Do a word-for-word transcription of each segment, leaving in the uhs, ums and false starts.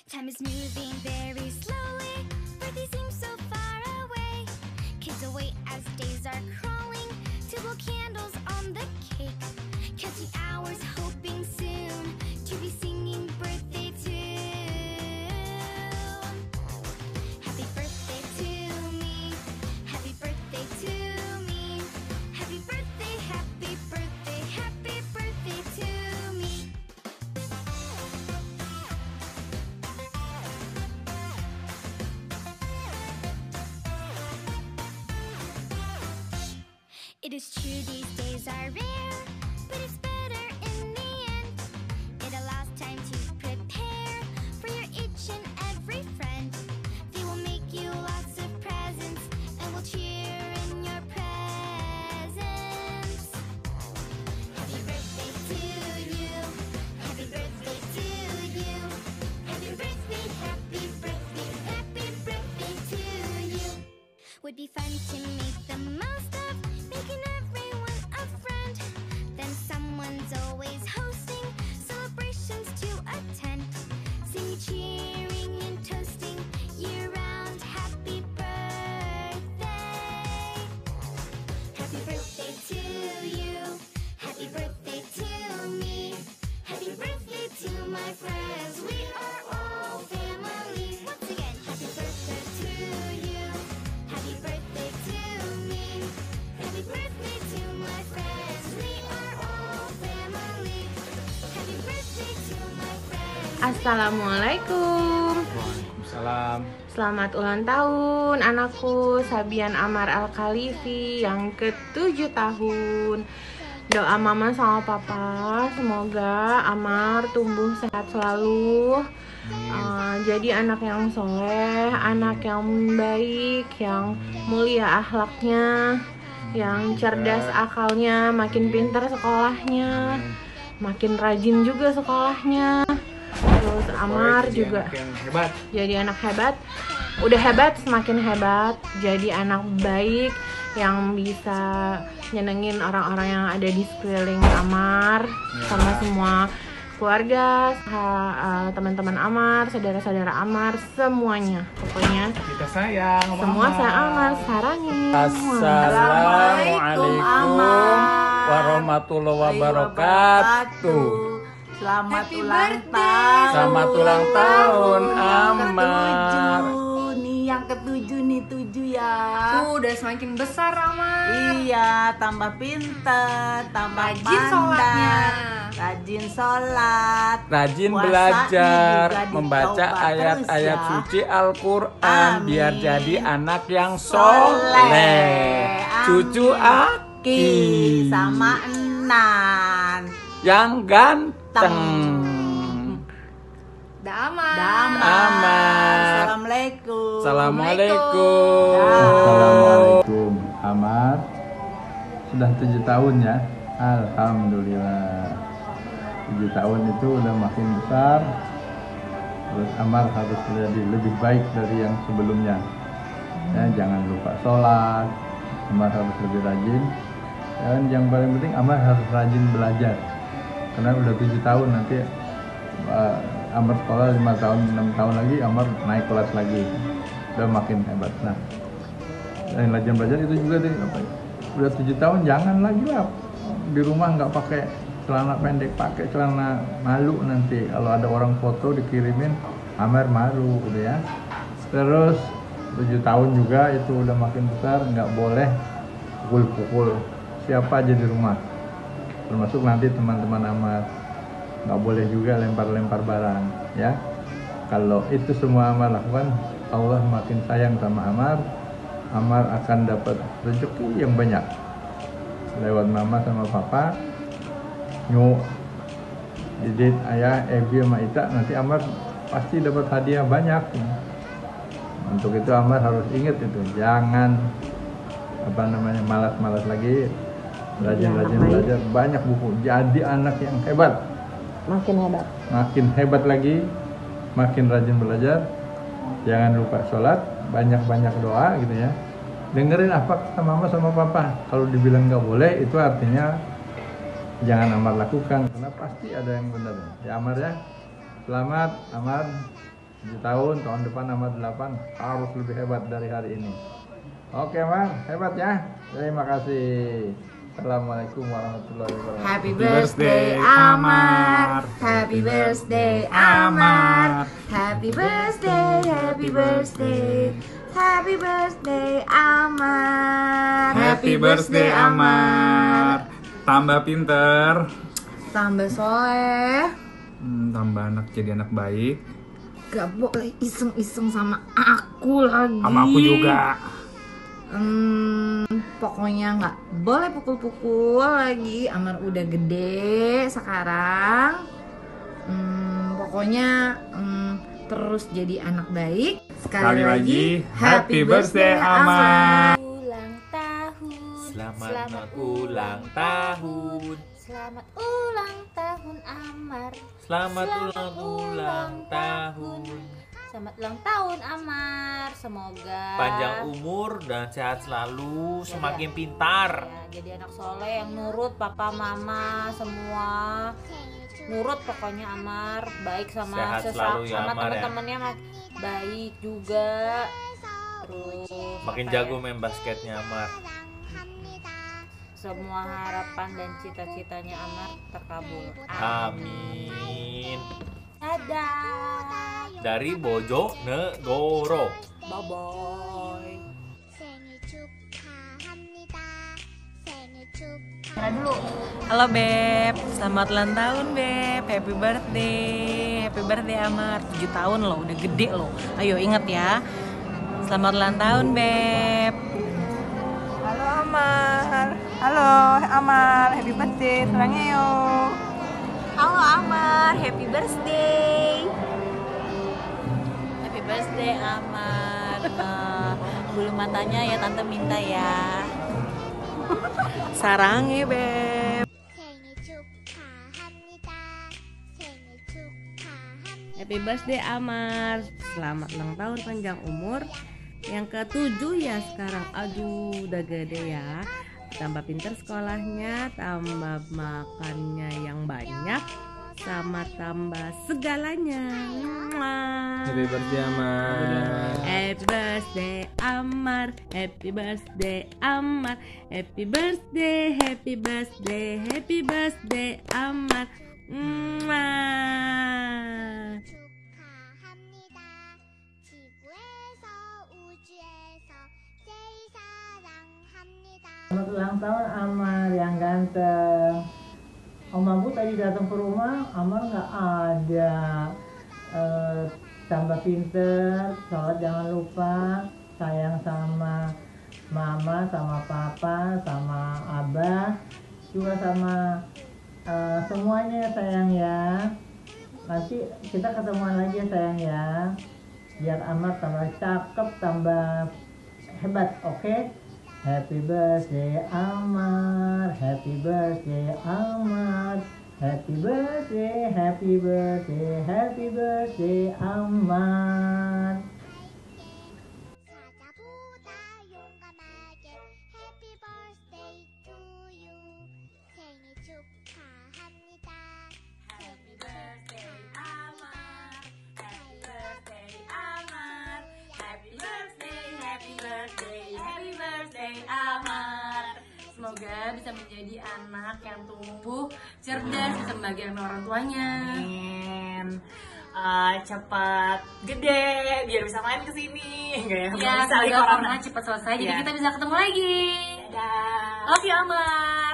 Time is moving very slowly. Birthday seems so far away. Kids await as days are crawling to blow candles on the cake. Counting hours, hoping soon to be singing birthday tune. Happy birthday to me. Happy birthday to me. Happy birthday, happy birthday, happy birthday to me. It is true these days are rare, but it's better in the end. It allows time to prepare for your each and every friend. They will make you lots of presents and will cheer in your presence. Happy birthday to you. Happy birthday to you. Happy birthday, happy birthday, happy birthday to you. Would be fun to make the most of making everyone a friend. Then someone's always hosting celebrations to attend. Singing, cheering, and toasting year round. Happy birthday. Happy birthday to you. Happy birthday to me. Happy birthday to my friends. We are all family. Once again, happy birthday to you. Happy birthday to me. Happy birthday to my friends. We are all family. Happy birthday to my friends. Assalamualaikum. Waalaikumsalam. Selamat ulang tahun anakku Sabian Amar Al-Khalifi yang ketujuh tahun. Doa mama sama papa semoga Amar tumbuh sehat selalu, uh, jadi anak yang soleh, anak yang baik, yang mulia akhlaknya, yang cerdas akalnya, makin pintar sekolahnya, makin rajin juga sekolahnya. Terus Amar Jadi juga anak yang hebat. jadi anak hebat, udah hebat semakin hebat, jadi anak baik yang bisa nyenengin orang-orang yang ada di sekeliling Amar, Ya. sama semua keluarga, sa- uh, teman-teman Amar, saudara-saudara Amar, semuanya pokoknya Kita sayang sama semua Amar. saya Amar sarangin. Assalamualaikum warahmatullahi wabarakatuh. Selamat Happy ulang birthday. tahun. Selamat ulang tahun Amar. Ketujuh nih, yang ketujuh nih tujuh ya. Tuh udah semakin besar Amar. Iya, tambah pinter, tambah Rajin pandai, sholatnya. rajin sholat, Rajin puasanya belajar juga membaca dicoba ayat-ayat terus ya. suci Al-Quran Amin. biar jadi anak yang Soleh. soleh. Cucu Aki Ki sama Enan. yang ganteng. Damai. Damai. Amar. Assalamualaikum. Assalamualaikum. Assalamualaikum. Amar sudah tujuh tahun ya. Alhamdulillah. Tujuh tahun itu udah makin besar. Terus Amar harus jadi lebih baik dari yang sebelumnya. Ya, jangan lupa sholat. Amar harus lebih rajin. Dan yang paling penting Amar harus rajin belajar. Karena udah tujuh tahun nanti uh, Amar sekolah lima tahun, enam tahun lagi Amar naik kelas lagi. Udah makin hebat. Nah, dan rajin belajar itu juga deh apa ya? Udah tujuh tahun jangan lagi lah di rumah nggak pakai celana pendek, pakai celana, malu nanti kalau ada orang foto dikirimin Amar malu gitu ya. Terus tujuh tahun juga itu udah makin besar, nggak boleh pukul-pukul siapa aja di rumah, termasuk nanti teman-teman Amar. Nggak boleh juga lempar-lempar barang ya. Kalau itu semua Amar lakukan, Allah makin sayang sama Amar. Amar akan dapat rezeki yang banyak lewat mama sama papa, nyu didit ayah, Ebi sama Ita. Nanti Amar pasti dapat hadiah banyak. Untuk itu Amar harus ingat itu, jangan apa namanya malas-malas lagi, rajin-rajin belajar, banyak buku, jadi anak yang hebat. Makin hebat. Makin hebat lagi, makin rajin belajar. Jangan lupa sholat, banyak-banyak doa gitu ya. Dengerin apa kata mama sama papa. Kalau dibilang nggak boleh, itu artinya jangan Amar lakukan, karena pasti ada yang benar. Ya Amar ya, selamat Amar, tujuh tahun, tahun depan nambah delapan, harus lebih hebat dari hari ini. Oke, Mar, hebat ya. Terima kasih. Assalamualaikum warahmatullahi wabarakatuh. Happy birthday Amar, happy birthday Amar, happy birthday, happy birthday, happy birthday Amar, Happy birthday Amar. Tambah pinter, tambah soleh, hmm, tambah anak jadi anak baik. gak boleh iseng-iseng sama aku lagi. Sama aku juga. Hmm, pokoknya nggak boleh pukul-pukul lagi. Amar udah gede sekarang. Hmm, pokoknya hmm, terus jadi anak baik. Sekali, Sekali lagi, lagi, happy birthday, Amar. Ulang tahun. Selamat ulang tahun. Selamat ulang tahun Amar. Selamat ulang ulang tahun. Selamat ulang tahun Amar. Semoga Panjang umur dan sehat selalu, Jadi- semakin pintar. ya, jadi anak soleh yang nurut papa mama semua. Nurut pokoknya Amar, baik sama Sehat sesama selalu ya, sama Amar, ya. teman-temannya mak- baik juga. Terus Makin apa jago ya, main basketnya Amar. semua harapan dan cita-citanya Amar terkabul. Amin. Dadah. Dari Bojonegoro. Bye bye. 생일 축하합니다. 생일 축하. Mana dulu? Halo Beb, selamat ulang tahun Beb, happy birthday, happy birthday Amar, tujuh tahun loh, udah gede loh. Ayo inget ya, selamat ulang tahun Beb. Halo Amar. Halo Amar, happy birthday. Serangnya yuk. Halo Amar, happy birthday. Happy birthday Amar. Eh, bulu matanya ya tante minta ya. Sarang ya Beb. 생일 축하합니다. 생일 축하합니다. Happy birthday Amar, selamat ulang tahun panjang umur. Yang ketujuh ya sekarang, aduh udah gede ya. Tambah pinter sekolahnya, tambah makannya yang banyak, sama tambah segalanya. Mwah. Happy birthday Amar. Happy birthday Amar, happy birthday Amar, happy birthday, happy birthday, happy birthday Amar. Mwah. 축하합니다. 지구에서 우주에서 제일 사랑합니다. Selamat ulang tahun Amar yang ganteng. Om Abu tadi datang ke rumah, Amar nggak ada. Eh, tambah pinter, sholat jangan lupa, sayang sama mama, sama papa, sama abah, juga sama eh, semuanya sayang ya. Nanti kita ketemuan lagi ya sayang ya. Biar Amar tambah cakep, tambah hebat, oke? Happy birthday Amar, happy birthday Amar, happy birthday, happy birthday, happy birthday Amar. 사자보다 용감하게 Happy birthday to you. 생일 축하합니다. Happy birthday Amar. Happy birthday Amar. Happy birthday, happy birthday, happy birthday Amar. Semoga bisa menjadi anak yang tumbuh cerdas, bisa membahagiakan orang tuanya. Amin. Eh, cepat gede biar bisa main ke sini. Enggak ya? Ya, Belum bisa lagi semoga corona. corona cepat selesai, jadi Iya. kita bisa ketemu lagi. Dadah. Love you Amar.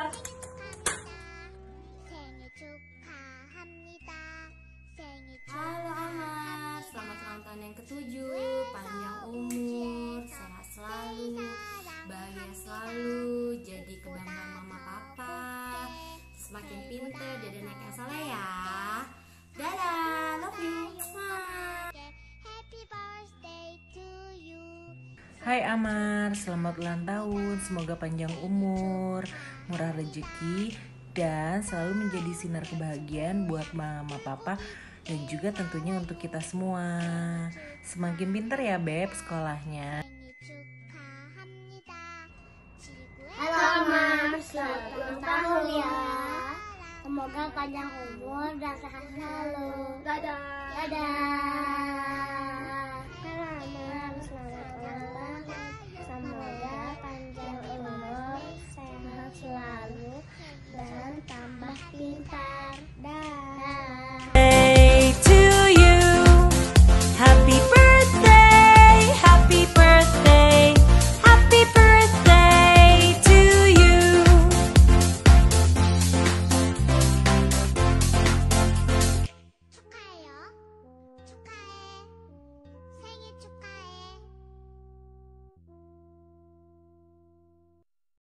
생일 축하합니다. 생일 Halo Amar, selamat ulang tahun yang ketujuh, panjang umur, sehat selalu, bahagia selalu, jadi kebanggaan mama papa, semakin pinter, jadi anak yang soleh ya. Dadah, love you. Mwah. Happy birthday to you. Hai Amar, selamat ulang tahun. Semoga panjang umur, murah rezeki, dan selalu menjadi sinar kebahagiaan buat mama papa dan juga tentunya untuk kita semua. Semakin pinter ya Beb sekolahnya. 생일 축하합니다. 지구에 Halo Amar, selamat ulang tahun ya. Semoga panjang umur dan sehat selalu. Dadah. Dadah.